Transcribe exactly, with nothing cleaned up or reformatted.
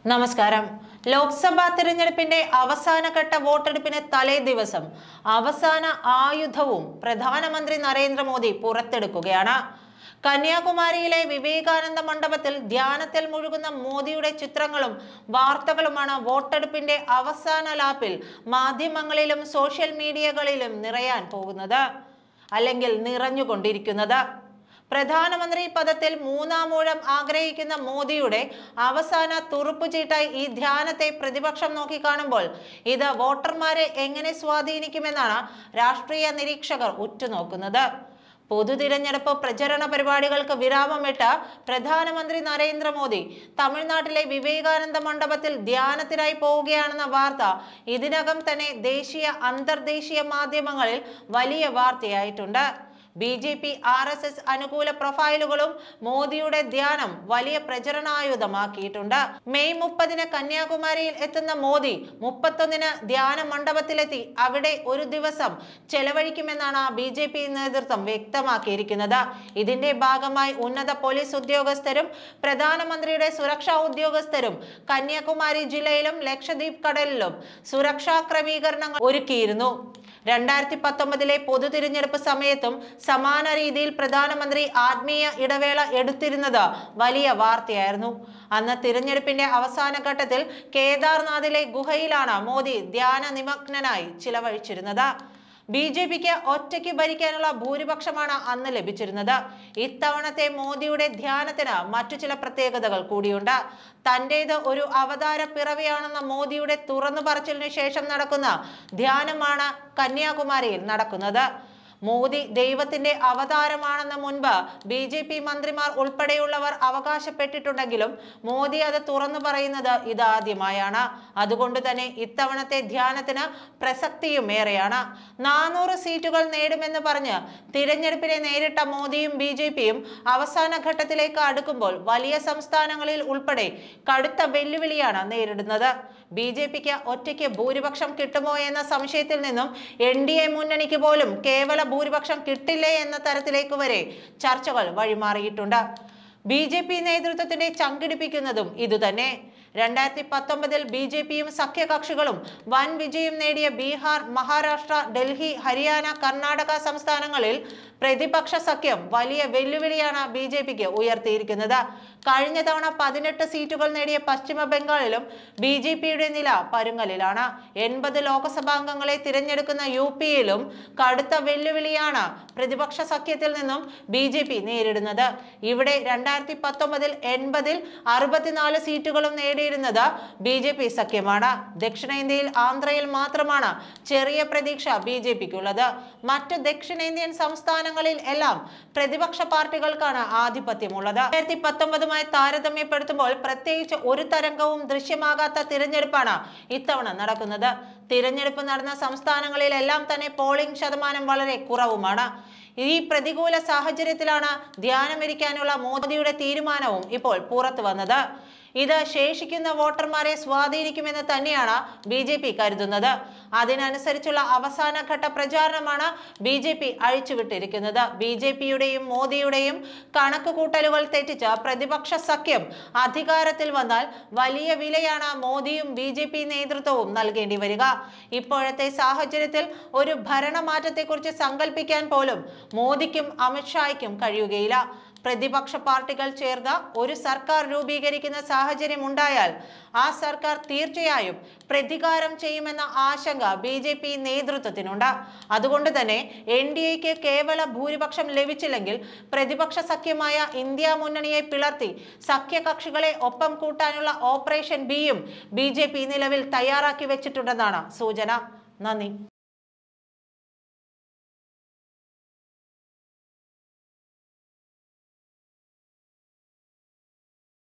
നമസ്കാരം. ലോക്സഭാ തിരഞ്ഞെടുപ്പിന്റെ അവസാനഘട്ട വോട്ടെടുപ്പിന് തലേ ദിവസം അവസാന ആയുധവും പ്രധാനമന്ത്രി നരേന്ദ്രമോദി പുറത്തെടുക്കുകയാണ്. കന്യാകുമാരിയിലെ വിവേകാനന്ദ മണ്ഡപത്തിൽ ധ്യാനത്തിൽ മുഴുകുന്ന മോദിയുടെ ചിത്രങ്ങളും വാർത്തകളുമാണ് വോട്ടെടുപ്പിന്റെ അവസാന ലാപ്പിൽ മാധ്യമങ്ങളിലും സോഷ്യൽ മീഡിയകളിലും നിറയാൻ പോകുന്നത്, അല്ലെങ്കിൽ നിറഞ്ഞുകൊണ്ടിരിക്കുന്നത്. പ്രധാനമന്ത്രി പദത്തിൽ മൂന്നാം ഊഴം ആഗ്രഹിക്കുന്ന മോദിയുടെ അവസാന തുറുപ്പുചീട്ടായി ഈ ധ്യാനത്തെ പ്രതിപക്ഷം നോക്കിക്കാണുമ്പോൾ ഇത് വോട്ടർമാരെ എങ്ങനെ സ്വാധീനിക്കുമെന്നാണ് രാഷ്ട്രീയ നിരീക്ഷകർ ഉറ്റുനോക്കുന്നത്. പൊതു തിരഞ്ഞെടുപ്പ് പ്രചരണ പരിപാടികൾക്ക് വിരാമമിട്ട പ്രധാനമന്ത്രി നരേന്ദ്രമോദി തമിഴ്നാട്ടിലെ വിവേകാനന്ദ മണ്ഡപത്തിൽ ധ്യാനത്തിനായി പോവുകയാണെന്ന വാർത്ത ഇതിനകം തന്നെ ദേശീയ അന്തർദേശീയ മാധ്യമങ്ങളിൽ വലിയ വാർത്തയായിട്ടുണ്ട്. B J P R S S അനുകൂല പ്രൊഫൈലുകളും മോദിയുടെ ധ്യാനം വലിയ പ്രചരണായുധമാക്കിയിട്ടുണ്ട്. മെയ് മുപ്പതിന് കന്യാകുമാരിയിൽ എത്തുന്ന മോദി മുപ്പത്തൊന്നിന് ധ്യാന മണ്ഡപത്തിലെത്തി അവിടെ ഒരു ദിവസം ചെലവഴിക്കുമെന്നാണ് ബി ജെ പി നേതൃത്വം വ്യക്തമാക്കിയിരിക്കുന്നത്. ഇതിന്റെ ഭാഗമായി ഉന്നത പോലീസ് ഉദ്യോഗസ്ഥരും പ്രധാനമന്ത്രിയുടെ സുരക്ഷാ ഉദ്യോഗസ്ഥരും കന്യാകുമാരി ജില്ലയിലും ലക്ഷദ്വീപ് കടലിലും സുരക്ഷാ ക്രമീകരണങ്ങൾ ഒരുക്കിയിരുന്നു. രണ്ടായിരത്തി പത്തൊമ്പതിലെ പൊതു തിരഞ്ഞെടുപ്പ് സമയത്തും സമാന രീതിയിൽ പ്രധാനമന്ത്രി ആത്മീയ ഇടവേള എടുത്തിരുന്നത് വലിയ വാർത്തയായിരുന്നു. അന്ന് തിരഞ്ഞെടുപ്പിന്റെ അവസാന ഘട്ടത്തിൽ കേദാർനാഥിലെ ഗുഹയിലാണ് മോദി ധ്യാന നിമഗ്നനായി ചിലവഴിച്ചിരുന്നത്. ബി ജെ പിക്ക് ഒറ്റയ്ക്ക് ഭരിക്കാനുള്ള ഭൂരിപക്ഷമാണ് അന്ന് ലഭിച്ചിരുന്നത്. ഇത്തവണത്തെ മോദിയുടെ ധ്യാനത്തിന് മറ്റു ചില പ്രത്യേകതകൾ കൂടിയുണ്ട്. തന്റേത് ഒരു അവതാര പിറവിയാണെന്ന മോദിയുടെ തുറന്നു പറച്ചിലിന് ശേഷം നടക്കുന്ന ധ്യാനമാണ് കന്യാകുമാരിയിൽ നടക്കുന്നത്. മോദി ദൈവത്തിന്റെ അവതാരമാണെന്ന് മുൻപ് ബി ജെ പി മന്ത്രിമാർ ഉൾപ്പെടെയുള്ളവർ അവകാശപ്പെട്ടിട്ടുണ്ടെങ്കിലും മോദി അത് തുറന്നു പറയുന്നത് ഇതാദ്യമായാണ്. അതുകൊണ്ട് തന്നെ ഇത്തവണത്തെ ധ്യാനത്തിന് പ്രസക്തിയും ഏറെയാണ്. നാനൂറ് സീറ്റുകൾ നേടുമെന്ന് പറഞ്ഞ് തിരഞ്ഞെടുപ്പിനെ നേരിട്ട മോദിയും ബി ജെ പിയും അവസാന ഘട്ടത്തിലേക്ക് അടുക്കുമ്പോൾ വലിയ സംസ്ഥാനങ്ങളിൽ ഉൾപ്പെടെ കടുത്ത വെല്ലുവിളിയാണ് നേരിടുന്നത്. ബി ജെ പിക്ക് ഒറ്റയ്ക്ക് ഭൂരിപക്ഷം കിട്ടുമോ എന്ന സംശയത്തിൽ നിന്നും എൻ ഡി എ മുന്നണിക്ക് പോലും കേവല ഭൂരിപക്ഷം കിട്ടില്ലേ എന്ന തരത്തിലേക്ക് വരെ ചർച്ചകൾ വഴിമാറിയിട്ടുണ്ട്. ബി ജെ പി നേതൃത്വത്തിന്റെ ചങ്കിടിപ്പിക്കുന്നതും ഇതുതന്നെ. രണ്ടായിരത്തി പത്തൊമ്പതിൽ ബി ജെ പിയും സഖ്യകക്ഷികളും വൻ വിജയം നേടിയ ബീഹാർ, മഹാരാഷ്ട്ര, ഡൽഹി, ഹരിയാന, കർണാടക സംസ്ഥാനങ്ങളിൽ പ്രതിപക്ഷ സഖ്യം വലിയ വെല്ലുവിളിയാണ് ബി ജെ പിക്ക് ഉയർത്തിയിരിക്കുന്നത്. കഴിഞ്ഞ തവണ പതിനെട്ട് സീറ്റുകൾ നേടിയ പശ്ചിമ ബംഗാളിലും ബി ജെ പിയുടെ നില പരുങ്ങലിലാണ്. എൺപത് ലോക്സഭാംഗങ്ങളെ തിരഞ്ഞെടുക്കുന്ന യു പിയിലും കടുത്ത വെല്ലുവിളിയാണ് പ്രതിപക്ഷ സഖ്യത്തിൽ നിന്നും ബി ജെ പി നേരിടുന്നത്. ഇവിടെ രണ്ടായിരത്തി പത്തൊമ്പതിൽ എൺപതിൽ അറുപത്തിനാല് സീറ്റുകളും നേടിയിരുന്നത് ബി ജെ പി സഖ്യമാണ്. ദക്ഷിണേന്ത്യയിൽ ആന്ധ്രയിൽ മാത്രമാണ് ചെറിയ പ്രതീക്ഷ ബി ജെ പിക്കുള്ളത്. മറ്റ് ദക്ഷിണേന്ത്യൻ സംസ്ഥാനങ്ങളിൽ എല്ലാം പ്രതിപക്ഷ പാർട്ടികൾക്കാണ് ആധിപത്യമുള്ളത്. രണ്ടായിരത്തി പത്തൊമ്പതുമായി താരതമ്യപ്പെടുത്തുമ്പോൾ പ്രത്യേകിച്ച് ഒരു തരംഗവും ദൃശ്യമാകാത്ത തിരഞ്ഞെടുപ്പാണ് ഇത്തവണ നടക്കുന്നത്. തിരഞ്ഞെടുപ്പ് നടന്ന സംസ്ഥാനങ്ങളിലെല്ലാം തന്നെ പോളിംഗ് ശതമാനം വളരെ കുറവുമാണ്. ഈ പ്രതികൂല സാഹചര്യത്തിലാണ് ധ്യാനമിരിക്കാനുള്ള മോദിയുടെ തീരുമാനവും ഇപ്പോൾ പുറത്തു വന്നത്. ഇത് ശേഷിക്കുന്ന വോട്ടർമാരെ സ്വാധീനിക്കുമെന്ന് തന്നെയാണ് ബി ജെ പി കരുതുന്നത്. അതിനനുസരിച്ചുള്ള അവസാനഘട്ട പ്രചാരണമാണ് ബി ജെ പി അഴിച്ചുവിട്ടിരിക്കുന്നത്. ബി ജെ പിയുടെയും മോദിയുടെയും കണക്കുകൂട്ടലുകൾ തെറ്റിച്ച് പ്രതിപക്ഷ സഖ്യം അധികാരത്തിൽ വന്നാൽ വലിയ വിലയാണ് മോദിയും ബി ജെ പി നേതൃത്വവും നൽകേണ്ടി വരിക. ഇപ്പോഴത്തെ സാഹചര്യത്തിൽ ഒരു ഭരണമാറ്റത്തെക്കുറിച്ച് സങ്കല്പിക്കാൻ പോലും മോദിക്കും അമിത്ഷായ്ക്കും കഴിയുകയില്ല. പ്രതിപക്ഷ പാർട്ടികൾ ചേർന്ന് ഒരു സർക്കാർ രൂപീകരിക്കുന്ന സാഹചര്യം ഉണ്ടായാൽ ആ സർക്കാർ തീർച്ചയായും പ്രതികാരം ചെയ്യുമെന്ന ആശങ്ക ബി ജെ പി നേതൃത്വത്തിനുണ്ട്. അതുകൊണ്ട് തന്നെ എൻ ഡി എക്ക് കേവല ഭൂരിപക്ഷം ലഭിച്ചില്ലെങ്കിൽ പ്രതിപക്ഷ സഖ്യമായ ഇന്ത്യ മുന്നണിയെ പിളർത്തി സഖ്യകക്ഷികളെ ഒപ്പം കൂട്ടാനുള്ള ഓപ്പറേഷൻ ബിയും ബി ജെ പി നിലവിൽ തയ്യാറാക്കി വെച്ചിട്ടുണ്ടെന്നാണ് സൂചന. നന്ദി.